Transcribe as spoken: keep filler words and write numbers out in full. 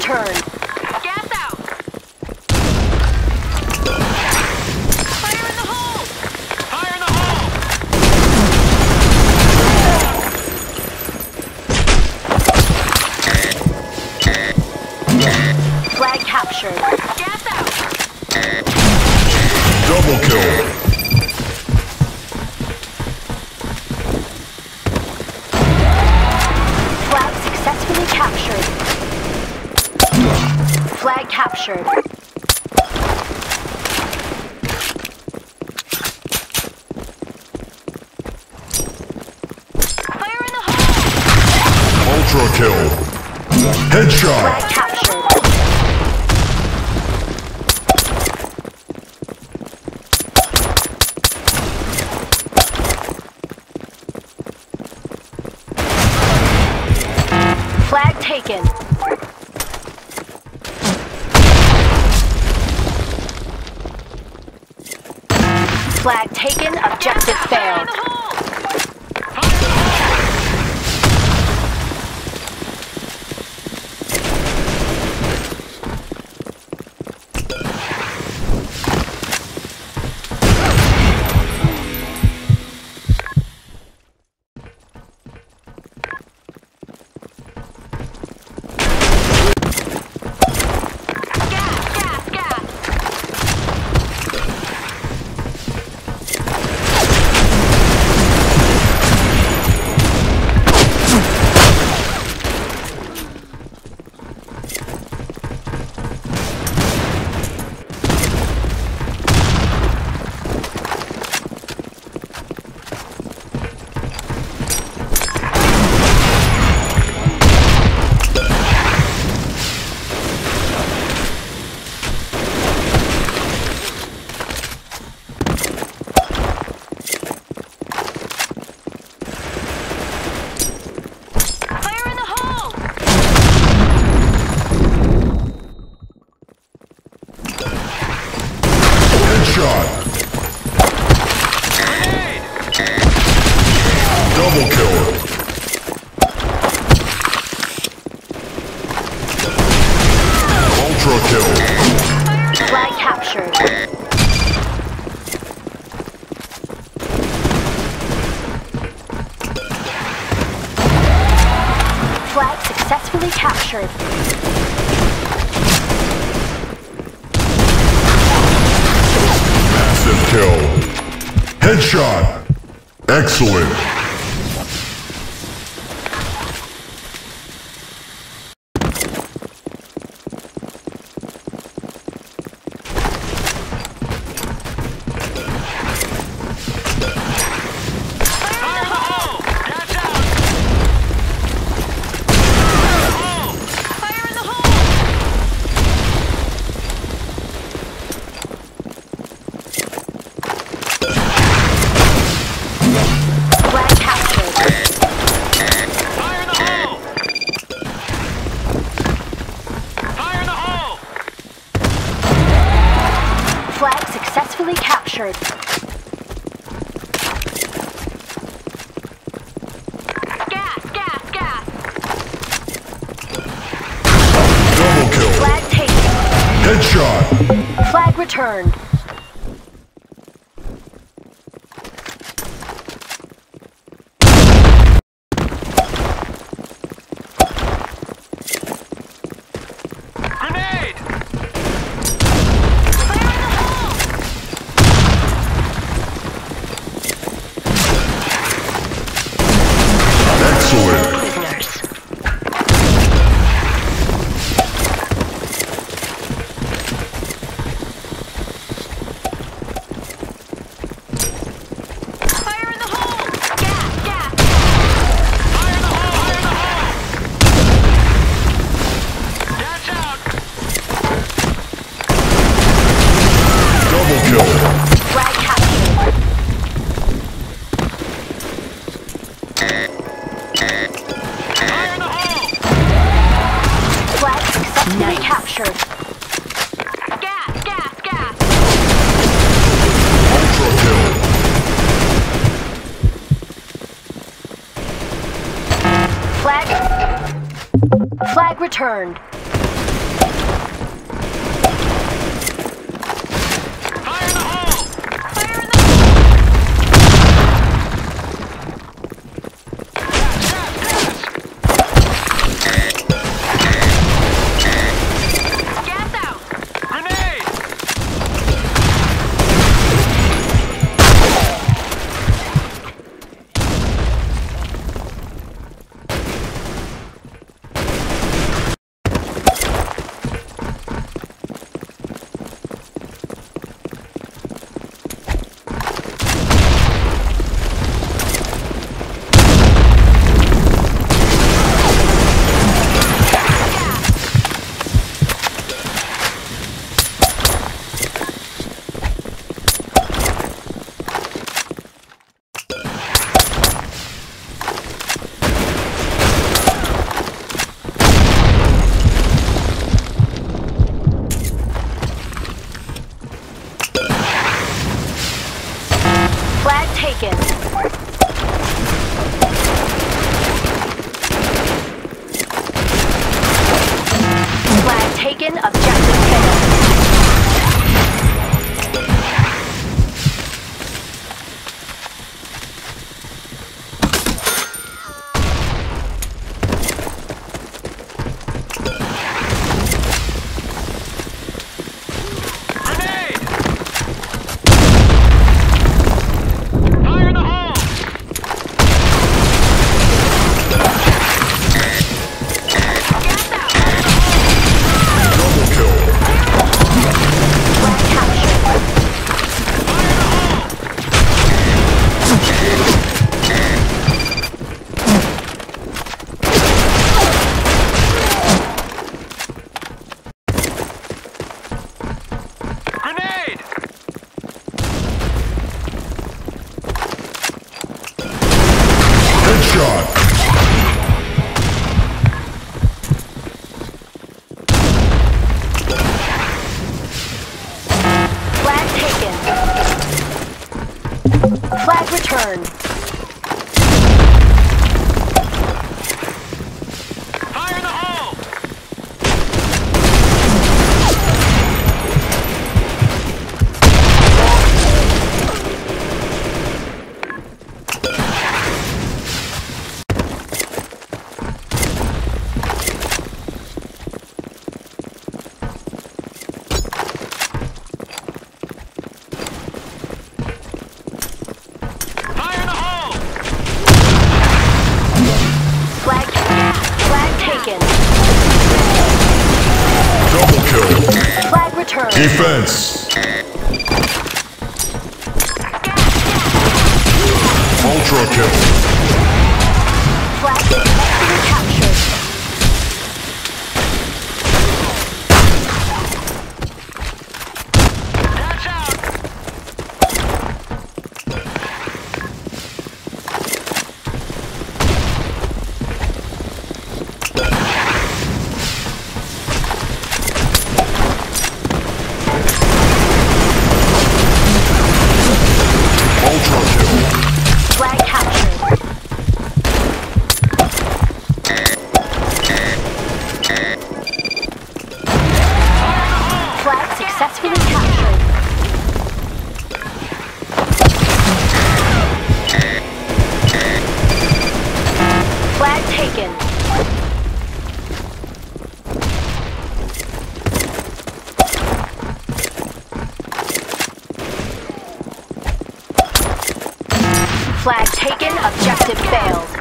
returned. Gas out. Fire in the hole. Fire in the hole! Flag captured. Gas out. Double kill. Flag successfully captured. Flag captured. Fire in the hole. Ultra kill. Headshot. Flag captured. Flag taken. Flag taken. Objective failed. Double kill. Ultra kill. Flag captured. Flag successfully captured. Massive kill. Headshot. Excellent. Flag successfully captured. Gas, gas, gas. Double kill. Flag taken. Headshot. Flag returned. Captured. Gas, gas, gas. Ultra kill. Flag. Flag returned. Headshot. Flag taken. Flag returned. Fire in the hole! Fire in the hole! Flag, flag taken. Double kill. Flag returned. Defense. Ultra kill. Flag successfully captured. Watch out! Ultra kill. Flag captured. Flag successfully captured. Flag taken. Flag taken. Objective failed.